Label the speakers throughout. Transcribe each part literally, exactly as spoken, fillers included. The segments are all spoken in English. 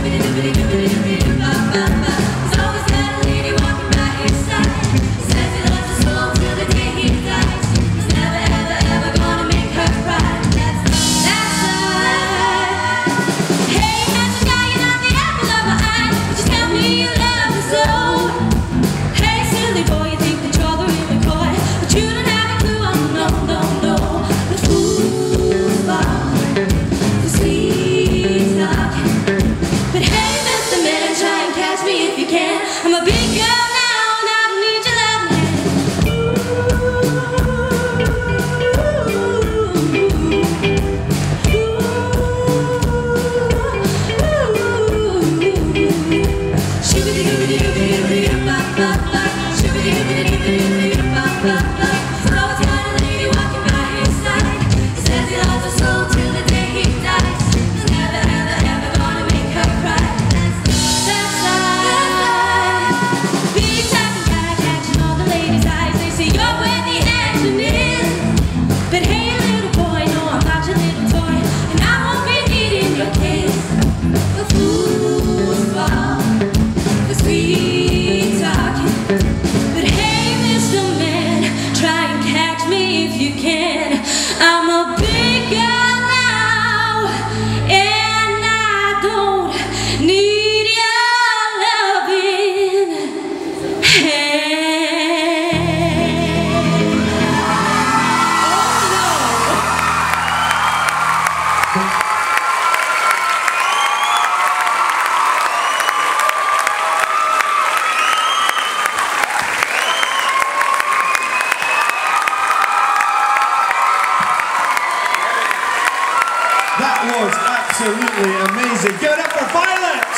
Speaker 1: That was absolutely amazing. Give it up for Violet!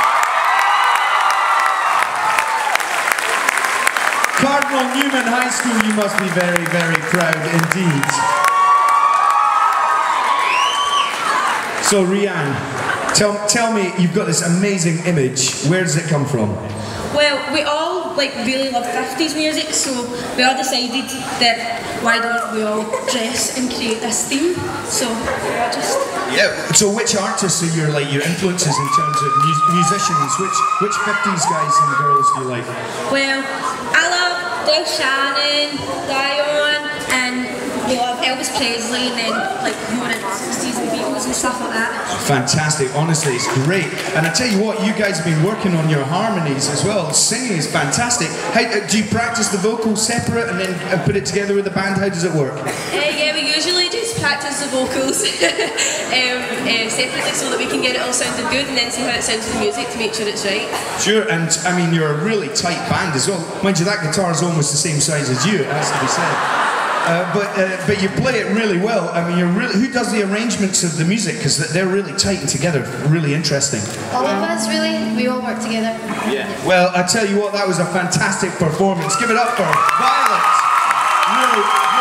Speaker 1: Cardinal Newman High School, you must be very, very proud indeed. So Rianne, tell, tell me, you've got this amazing image. Where does it come from?
Speaker 2: Well, we all like really love fifties music, so we all decided that why don't we all dress and create this theme? So we're just
Speaker 1: yeah. So which artists are your like your influences in terms of mu musicians? Which which fifties guys and girls do you like?
Speaker 2: Well, I love Dave Shannon, Dion, and we love Elvis Presley, and then like more in sixties and Beatles and stuff like that.
Speaker 1: Fantastic, honestly, it's great. And I tell you what, you guys have been working on your harmonies as well. Singing is fantastic. How, uh, do you practice the vocals separate and then uh, put it together with the band? How does it work?
Speaker 2: Uh, yeah, we usually just practice the vocals um, uh, separately so that we can get it all sounding good and then see how it sounds with the music to make sure it's right.
Speaker 1: Sure, and I mean, you're a really tight band as well. Mind you, that guitar is almost the same size as you, it has to be said. Uh, but uh, but you play it really well. I mean, you're really. Who does the arrangements of the music? Because they're really tight and together, really interesting.
Speaker 3: All of us, really. We all work together.
Speaker 1: Yeah. Well, I tell you what, that was a fantastic performance. Give it up for Violet. Really.